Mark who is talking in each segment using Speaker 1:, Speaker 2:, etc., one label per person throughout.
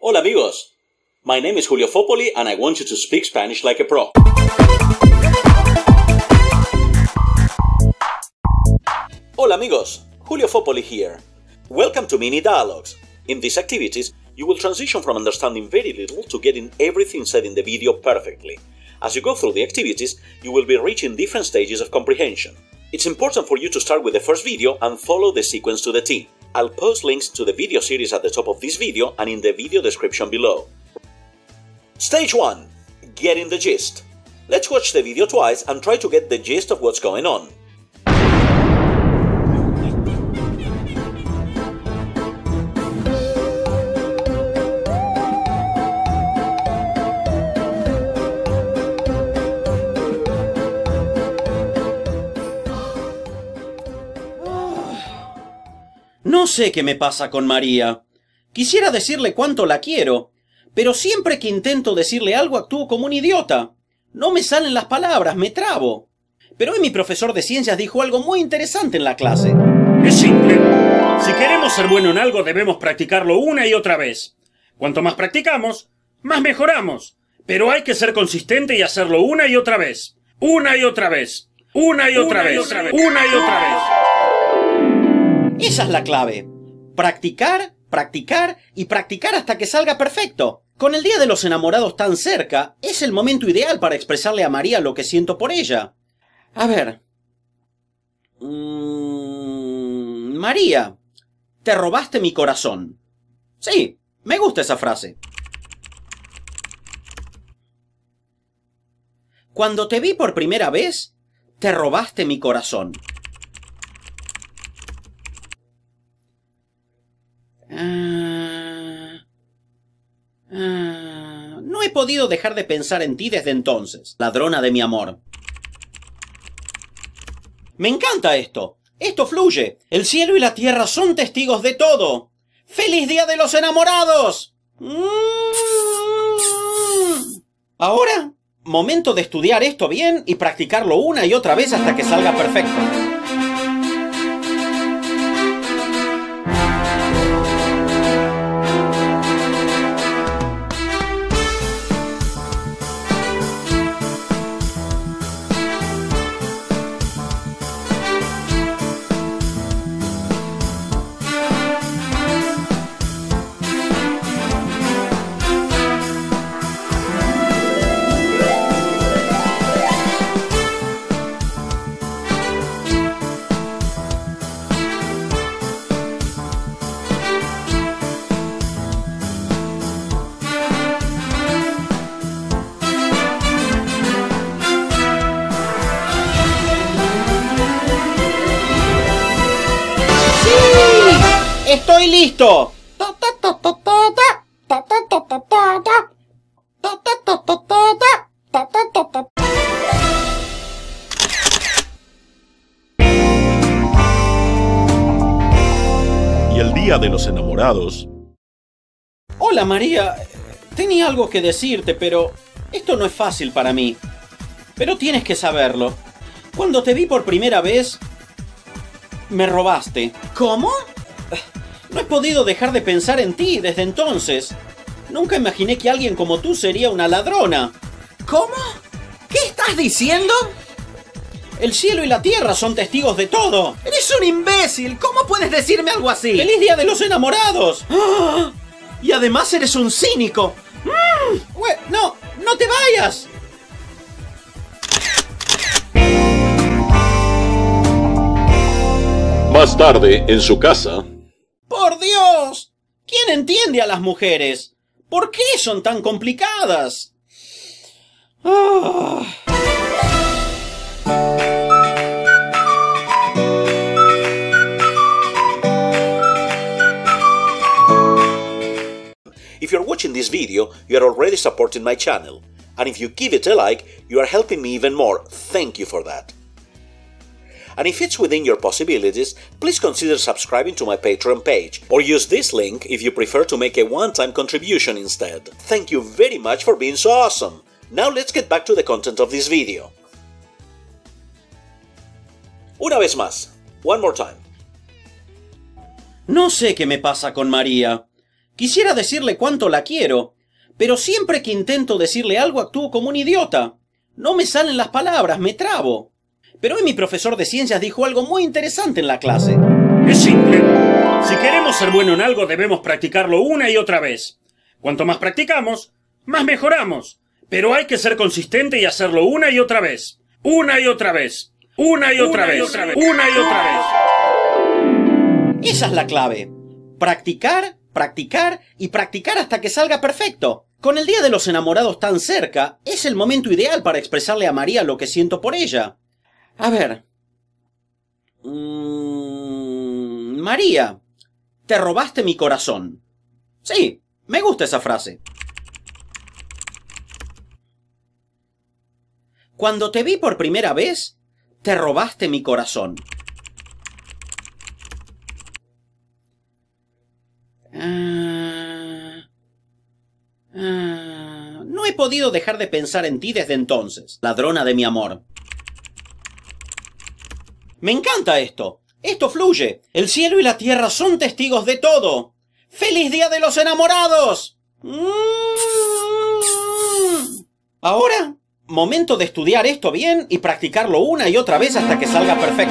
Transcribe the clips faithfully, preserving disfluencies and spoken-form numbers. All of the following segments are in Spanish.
Speaker 1: Hola amigos, my name is Julio Fopoli and I want you to speak Spanish like a pro. Hola amigos, Julio Fopoli here. Welcome to Mini Dialogues. In these activities, you will transition from understanding very little to getting everything said in the video perfectly. As you go through the activities, you will be reaching different stages of comprehension. It's important for you to start with the first video and follow the sequence to the T. I'll post links to the video series at the top of this video and in the video description below. Stage one. Getting the gist. Let's watch the video twice and try to get the gist of what's going on.
Speaker 2: No sé qué me pasa con María. Quisiera decirle cuánto la quiero, pero siempre que intento decirle algo actúo como un idiota. No me salen las palabras, me trabo. Pero hoy mi profesor de ciencias dijo algo muy interesante en la clase.
Speaker 3: Es simple. Si queremos ser bueno en algo, debemos practicarlo una y otra vez. Cuanto más practicamos, más mejoramos. Pero hay que ser consistente y hacerlo una y otra vez. Una y otra vez. Una y otra vez. Una y otra vez.
Speaker 2: Esa es la clave. Practicar, practicar y practicar hasta que salga perfecto. Con el Día de los Enamorados tan cerca, es el momento ideal para expresarle a María lo que siento por ella. A ver. Mm, María, te robaste mi corazón. Sí, me gusta esa frase. Cuando te vi por primera vez, te robaste mi corazón. Uh, uh, no he podido dejar de pensar en ti desde entonces, ladrona de mi amor. Me encanta esto. Esto fluye. El cielo y la tierra son testigos de todo. ¡Feliz Día de los Enamorados! Mm. Ahora, momento de estudiar esto bien y practicarlo una y otra vez hasta que salga perfecto. ¡Estoy listo!
Speaker 4: Y el Día de los Enamorados.
Speaker 2: Hola María, tenía algo que decirte, pero esto no es fácil para mí. Pero tienes que saberlo. Cuando te vi por primera vez, me robaste. ¿Cómo? No he podido dejar de pensar en ti desde entonces. Nunca imaginé que alguien como tú sería una ladrona.
Speaker 5: ¿Cómo? ¿Qué estás diciendo?
Speaker 2: El cielo y la tierra son testigos de todo.
Speaker 5: ¡Eres un imbécil! ¿Cómo puedes decirme algo así?
Speaker 2: ¡Feliz Día de los Enamorados!
Speaker 5: ¡Ah! Y además eres un cínico.
Speaker 2: ¡Mmm! ¡No! ¡No te vayas!
Speaker 4: Más tarde, en su casa.
Speaker 2: ¡Por Dios! ¿Quién entiende a las mujeres? ¿Por qué son tan complicadas? Ah.
Speaker 1: If you're watching this video, you are already supporting my channel. And if you give it a like, you are helping me even more. Thank you for that. And if it's within your possibilities, please consider subscribing to my Patreon page, or use this link if you prefer to make a one-time contribution instead. Thank you very much for being so awesome! Now let's get back to the content of this video. Una vez más. One more time.
Speaker 2: No sé qué me pasa con María. Quisiera decirle cuánto la quiero, pero siempre que intento decirle algo actúo como un idiota. No me salen las palabras, me trabo. Pero hoy mi profesor de ciencias dijo algo muy interesante en la clase.
Speaker 3: Es simple. Si queremos ser bueno en algo, debemos practicarlo una y otra vez. Cuanto más practicamos, más mejoramos. Pero hay que ser consistente y hacerlo una y otra vez. Una y otra vez. Una y otra vez. Una y otra vez.
Speaker 2: Esa es la clave. Practicar, practicar y practicar hasta que salga perfecto. Con el Día de los Enamorados tan cerca, es el momento ideal para expresarle a María lo que siento por ella. A ver. Mm, María, te robaste mi corazón. Sí, me gusta esa frase. Cuando te vi por primera vez, te robaste mi corazón. Ah, ah, no he podido dejar de pensar en ti desde entonces, ladrona de mi amor. Me encanta esto. Esto fluye. El cielo y la tierra son testigos de todo. ¡Feliz Día de los Enamorados! Mm. Ahora, momento de estudiar esto bien y practicarlo una y otra vez hasta que salga perfecto.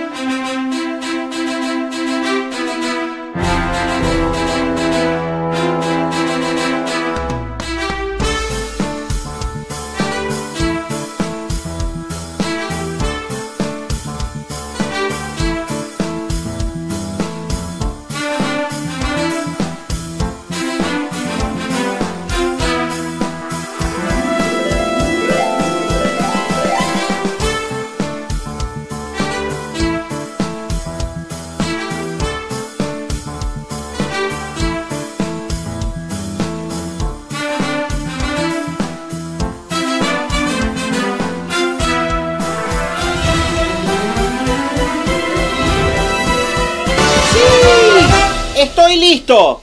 Speaker 2: ¡Estoy listo!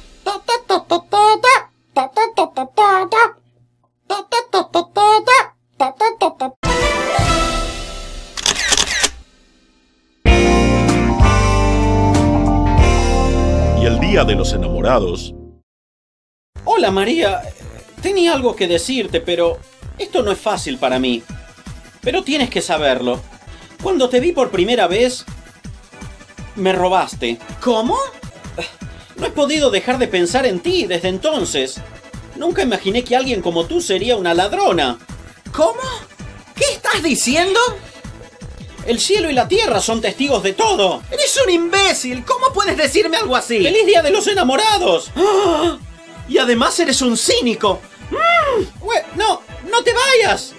Speaker 4: Y el Día de los Enamorados.
Speaker 2: Hola María, tenía algo que decirte, pero esto no es fácil para mí. Pero tienes que saberlo. Cuando te vi por primera vez, me robaste.
Speaker 5: ¿Cómo?
Speaker 2: No he podido dejar de pensar en ti desde entonces. Nunca imaginé que alguien como tú sería una ladrona.
Speaker 5: ¿Cómo? ¿Qué estás diciendo?
Speaker 2: El cielo y la tierra son testigos de todo.
Speaker 5: ¡Eres un imbécil! ¿Cómo puedes decirme algo así?
Speaker 2: ¡Feliz Día de los Enamorados!
Speaker 5: ¡Ah! Y además eres un cínico.
Speaker 2: Mm, ue- no, no te vayas.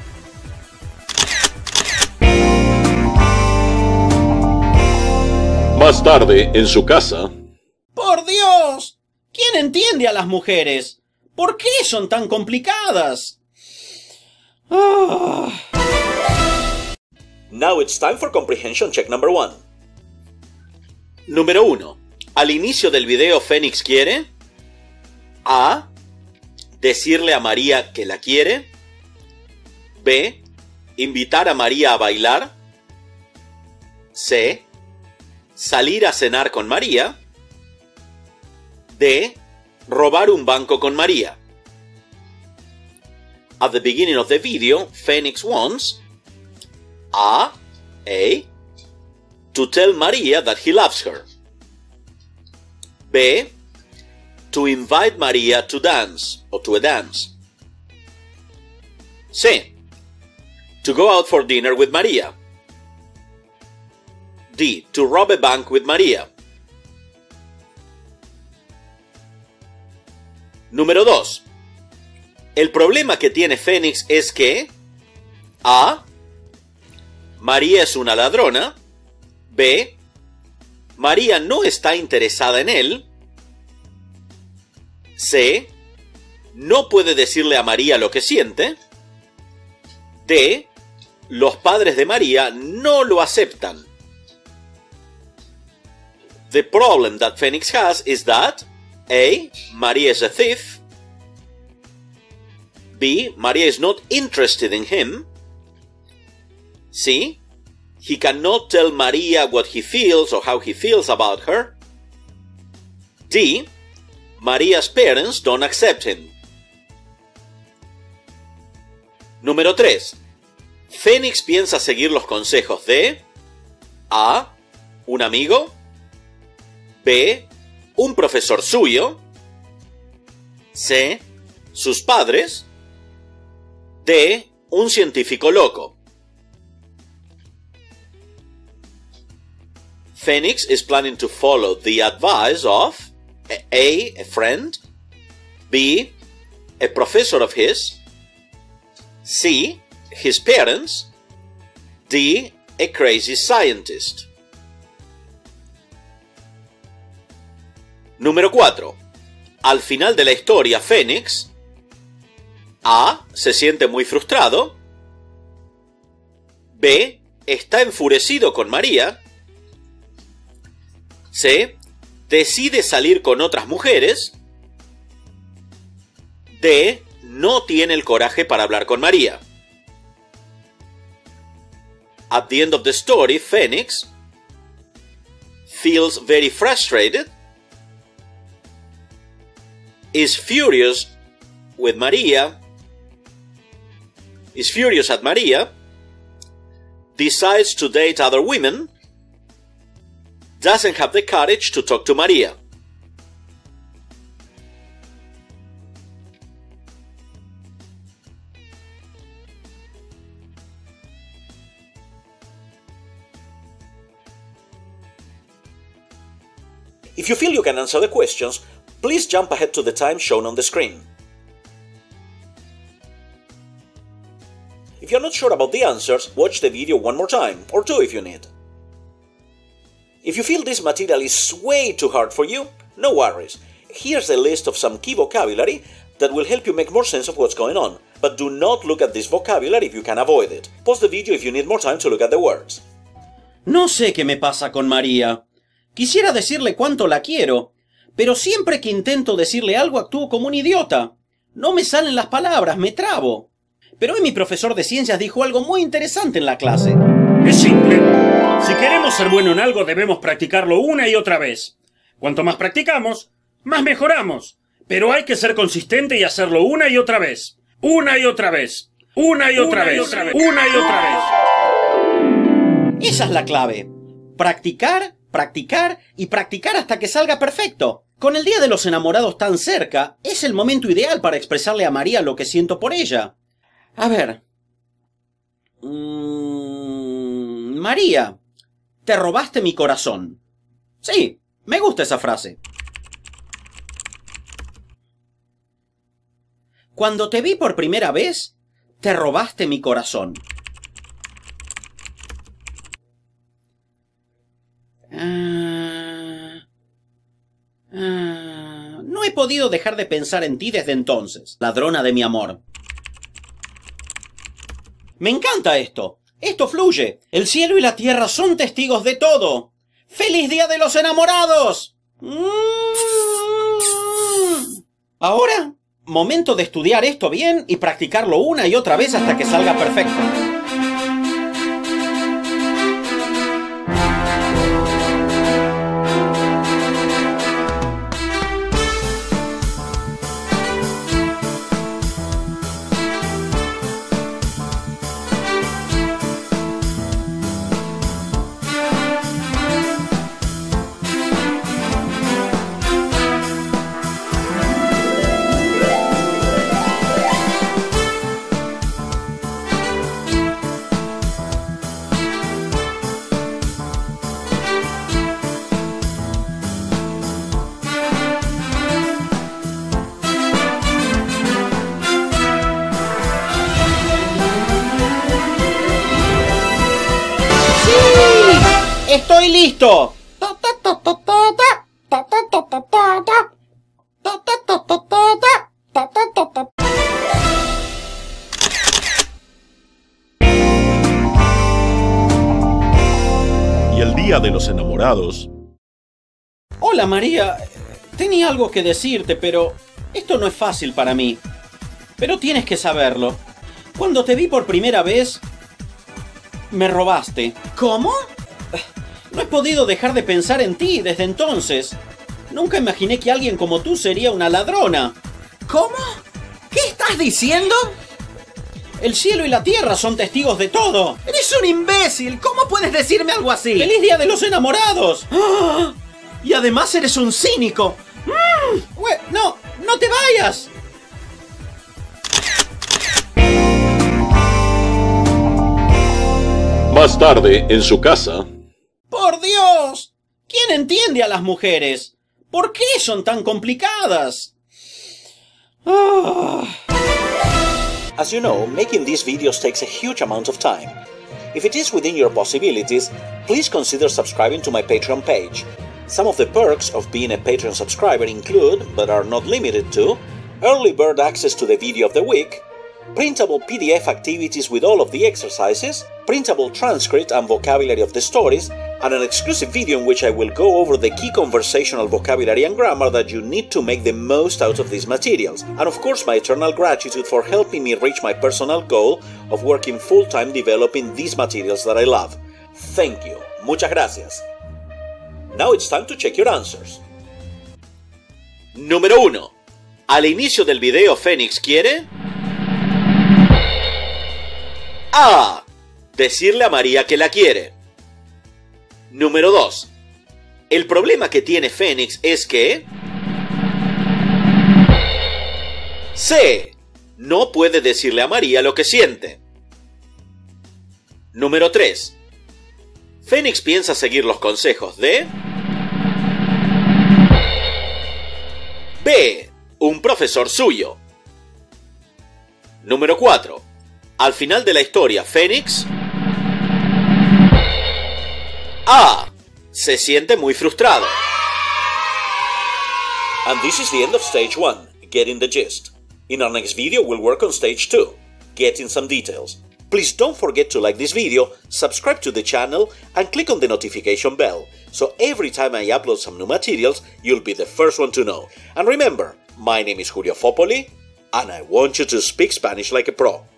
Speaker 1: Más tarde, en su casa.
Speaker 2: ¡Por Dios! ¿Quién entiende a las mujeres? ¿Por qué son tan complicadas? Ah.
Speaker 1: Now it's time for comprehension check number one.
Speaker 2: Número uno. Al inicio del video, Fénix quiere A. Decirle a María que la quiere. B. Invitar a María a bailar. C. Salir a cenar con María. D. Robar un banco con María. At the beginning of the video, Fénix wants A. A. To tell Maria that he loves her. B. To invite Maria to dance, or to a dance. C. To go out for dinner with Maria. D. To rob a bank with Maria. Número dos. El problema que tiene Fénix es que A. María es una ladrona. B. María no está interesada en él. C. No puede decirle a María lo que siente. D. Los padres de María no lo aceptan. The problem that Fénix has is that A. Maria is a thief. B. Maria is not interested in him. C. He cannot tell Maria what he feels or how he feels about her. D.
Speaker 1: Maria's parents don't accept him. Número tres. Phoenix piensa seguir los consejos de A. Un amigo. B. Un profesor suyo. C. Sus padres. D. Un científico loco. Phoenix is planning to follow the advice of A. A friend. B. A professor of his. C. His parents. D. A crazy scientist. Número cuatro. Al final de la historia, Phoenix A. Se siente muy frustrado. B. Está enfurecido con María. C. Decide salir con otras mujeres. D. No tiene el coraje para hablar con María. At the end of the story, Phoenix feels very frustrated, is furious with Maria, is furious at Maria, decides to date other women, doesn't have the courage to talk to Maria.
Speaker 6: If you feel you can answer the questions, please jump ahead to the time shown on the screen. If you're not sure about the answers, watch the video one more time, or two if you need. If you feel this material is way too hard for you, no worries. Here's a list of some key vocabulary that will help you make more sense of what's going on, but do not look at this vocabulary if you can avoid it. Pause the video if you need more time to look at the words.
Speaker 2: No sé qué me pasa con María. Quisiera decirle cuánto la quiero, pero siempre que intento decirle algo actúo como un idiota. No me salen las palabras, me trabo. Pero hoy mi profesor de ciencias dijo algo muy interesante en la clase.
Speaker 3: Es simple. Si queremos ser bueno en algo, debemos practicarlo una y otra vez. Cuanto más practicamos, más mejoramos. Pero hay que ser consistente y hacerlo una y otra vez. Una y otra vez. Una y otra vez. Una y otra vez.
Speaker 2: Esa es la clave. Practicar, practicar y practicar hasta que salga perfecto. Con el Día de los Enamorados tan cerca, es el momento ideal para expresarle a María lo que siento por ella. A ver. Mm, María, te robaste mi corazón. Sí, me gusta esa frase. Cuando te vi por primera vez, te robaste mi corazón. Ah, ah, no he podido dejar de pensar en ti desde entonces, ladrona de mi amor. Me encanta esto. Esto fluye. El cielo y la tierra son testigos de todo. ¡Feliz Día de los Enamorados! Mm. Ahora, momento de estudiar esto bien y practicarlo una y otra vez hasta que salga perfecto. ¡Estoy listo!
Speaker 4: Y el Día de los Enamorados.
Speaker 2: Hola María, tenía algo que decirte, pero esto no es fácil para mí. Pero tienes que saberlo. Cuando te vi por primera vez, me robaste.
Speaker 5: ¿Cómo?
Speaker 2: No he podido dejar de pensar en ti desde entonces. Nunca imaginé que alguien como tú sería una ladrona.
Speaker 5: ¿Cómo? ¿Qué estás diciendo?
Speaker 2: El cielo y la tierra son testigos de todo.
Speaker 5: ¡Eres un imbécil! ¿Cómo puedes decirme algo así?
Speaker 2: ¡Feliz Día de los Enamorados!
Speaker 5: ¡Ah! Y además eres un cínico.
Speaker 2: Mm. Ue- ¡No! ¡No te vayas!
Speaker 4: Más tarde, en su casa,
Speaker 2: ¡Por Dios! ¿Quién entiende a las mujeres? ¿Por qué son tan complicadas? Ah.
Speaker 6: As you know, making these videos takes a huge amount of time. If it is within your possibilities, please consider subscribing to my Patreon page. Some of the perks of being a Patreon subscriber include, but are not limited to, early bird access to the video of the week, printable P D F activities with all of the exercises, printable transcript and vocabulary of the stories, and an exclusive video in which I will go over the key conversational vocabulary and grammar that you need to make the most out of these materials, and of course my eternal gratitude for helping me reach my personal goal of working full-time developing these materials that I love. Thank you. Muchas gracias. Now it's time to check your answers.
Speaker 1: Número uno. Al inicio del video, Fénix quiere... A. Decirle a María que la quiere. Número dos. El problema que tiene Fénix es que... C. No puede decirle a María lo que siente. Número tres. Fénix piensa seguir los consejos de... B. Un profesor suyo. Número cuatro. Al final de la historia, Fénix... A. Se siente muy frustrado.
Speaker 6: And this is the end of stage one, getting the gist. In our next video we'll work on stage two, getting some details. Please don't forget to like this video, subscribe to the channel, and click on the notification bell, so every time I upload some new materials, you'll be the first one to know. And remember, my name is Julio Fopoli, and I want you to speak Spanish like a pro.